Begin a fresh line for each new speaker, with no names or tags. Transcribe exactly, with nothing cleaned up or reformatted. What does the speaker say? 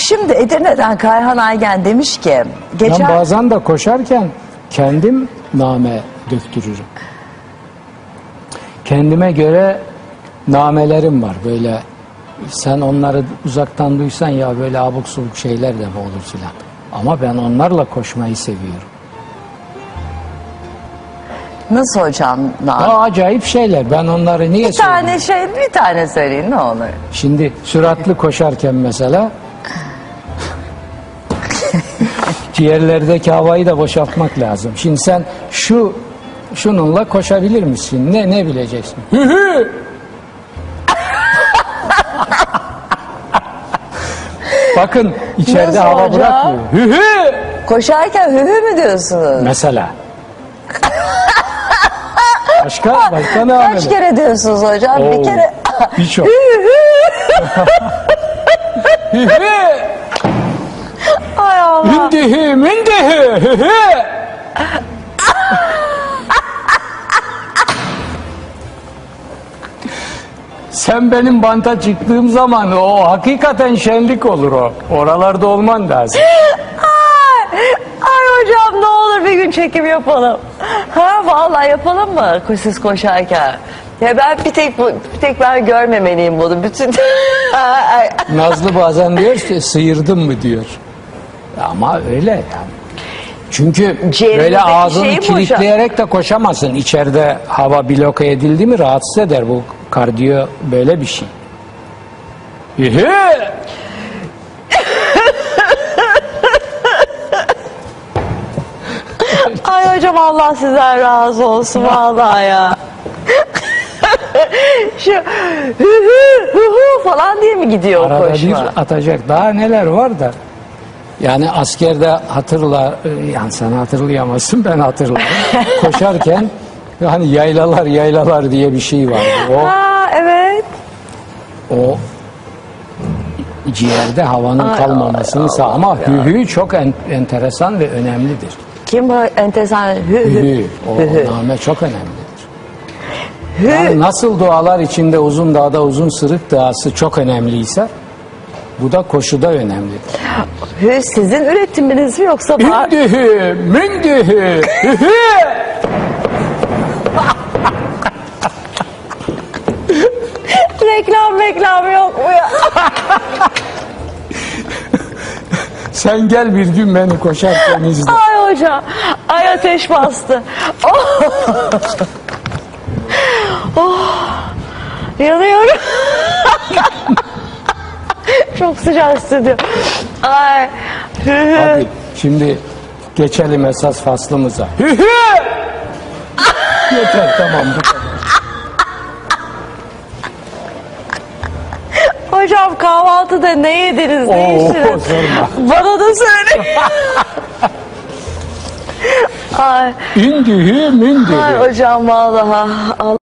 Şimdi Edirne'den Kayhan Aygen demiş ki... Geçen...
Ben bazen de koşarken kendim name döktürürüm. Kendime göre namelerim var böyle. Sen onları uzaktan duysan ya böyle abuk subuk şeyler de mi olur filan. Ama ben onlarla koşmayı seviyorum.
Nasıl hocam?
Daha acayip şeyler. Ben onları niye
Bir tane şey, bir tane söyleyin ne olur.
Şimdi süratli koşarken mesela ciğerlerdeki havayı da boşaltmak lazım. Şimdi sen şu şununla koşabilir misin? Ne ne bileceksin? Hü hü! Bakın içeride
Nasıl
hava
hocam?
bırakmıyor. Hü hü!
Koşarken hü hü mü diyorsunuz?
Mesela. Başka başka ne
Kaç
anladın?
kere diyorsunuz hocam?
Oo,
Bir kere.
birçok.
Hü hü.
Hü hü!
Ay Allah.
Mündihü mündihü hü hü! Sen benim banta çıktığım zaman o hakikaten şenlik olur o. Oralarda olman lazım.
Ay, ay hocam ne olur bir gün çekim yapalım. Ha vallahi yapalım mı siz koşarken? Ya ben bir tek bu, bir tek ben görmemeliyim bunu. Bütün
Nazlı bazen diyor ki sıyırdın mı diyor. Ama öyle yani. Çünkü
Ciğerimizdeki
böyle ağzını
şeyi
kilitleyerek de koşamazsın. İçeride hava bloke edildi mi rahatsız eder. Bu kardiyo böyle bir şey. Hühü!
Ay hocam Allah sizden razı olsun vallahi ya. Şu hü hü hü hü falan diye mi gidiyor o
Arada
koşma?
bir atacak. Daha neler var da. Yani askerde hatırla, yani sen hatırlayamazsın ben hatırlarım. Koşarken hani yaylalar yaylalar diye bir şey vardı. O,
Ha evet.
o ciğerde havanın
Ay,
kalmamasını
ay,
sağ.
Allah
Ama
ya.
hühü çok en, enteresan ve önemlidir.
Kim bu enteresan hü hü.
Hühü, o,
Hü hü.
o name çok önemlidir.
Hü.
Yani nasıl dualar içinde uzun dağda uzun sırık duası çok önemliyse bu da koşuda önemlidir.
Hü sizin üretiminiz mi yoksa var?
Mündühü, mündühü, hühü.
reklam reklam yok mu ya?
Sen gel bir gün beni koşarken izle.
Ay hocam. Ay ateş bastı. Oh. Oh. Yanıyorum. Çok sıcak stüdyo. Ay.
Hadi şimdi geçelim esas faslımıza. Hühü! Yeter tamam bu kadar.
Hocam kahvaltıda ne yediniz? Ne
Oo,
içtiniz?
sorma.
Bana da söyle. Ay.
İndühü mündühü.
Ay hocam vallahi.